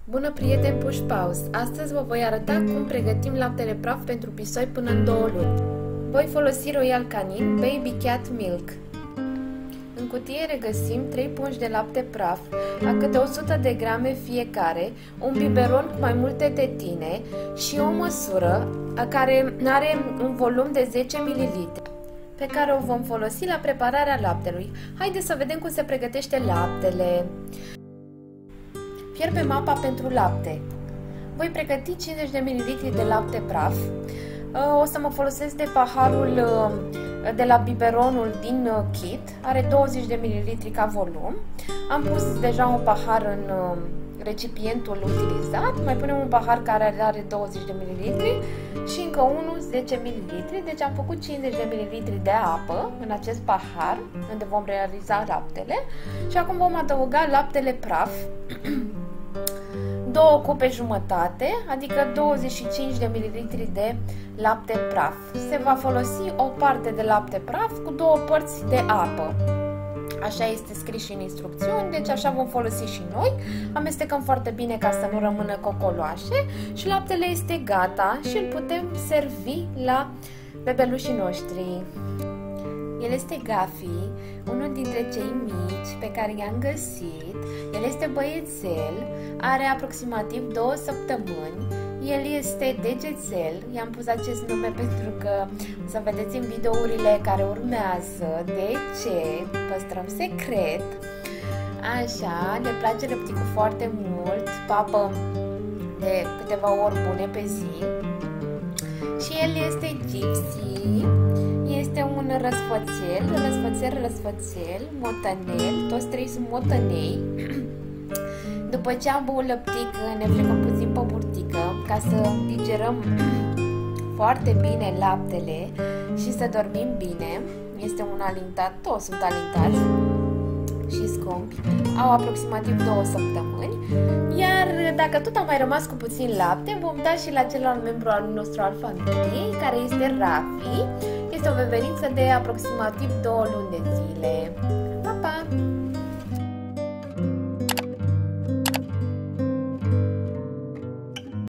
Bună, prieteni Push Pause! Astăzi vă voi arăta cum pregătim laptele praf pentru pisoi până în 2 luni. Voi folosi Royal Canin Baby Cat Milk. În cutie regăsim 3 pungi de lapte praf, la câte 100 de grame fiecare, un biberon cu mai multe tetine și o măsură care are un volum de 10 ml, pe care o vom folosi la prepararea laptelui. Haideți să vedem cum se pregătește laptele. Fierbem apa pentru lapte. Voi pregăti 50 de ml de lapte praf. O să mă folosesc de paharul de la biberonul din kit. Are 20 de ml ca volum. Am pus deja un pahar în recipientul utilizat. Mai punem un pahar care are 20 de ml și încă unul 10 ml. Deci am făcut 50 de ml de apă în acest pahar unde vom realiza laptele. Și acum vom adăuga laptele praf. 2 cupe jumătate, adică 25 de ml de lapte praf. Se va folosi o parte de lapte praf cu 2 părți de apă. Așa este scris și în instrucțiuni, deci așa vom folosi și noi. Amestecăm foarte bine ca să nu rămână cocoloașe și laptele este gata și îl putem servi la bebelușii noștri. El este Gafi, unul dintre cei mici pe care i-am găsit. El este băiețel, are aproximativ 2 săptămâni. El este degețel, i-am pus acest nume pentru că o să vedeți în videourile care urmează de ce păstrăm secret. Așa, le place lăpticul foarte mult, papă de câteva ori bune pe zi. Și el este Gypsy. Este un răsfățel, motănel, toți 3 sunt motănei. După ce am băut lăptic, ne plecăm puțin pe burtică ca să digerăm foarte bine laptele și să dormim bine. Este un alintat, toți sunt alintați și scumpi. Au aproximativ 2 săptămâni. Iar dacă tot am mai rămas cu puțin lapte, vom da și la celălalt membru al nostru al familiei, care este Rafi. Este o veveriță de aproximativ 2 luni de zile. Pa, pa!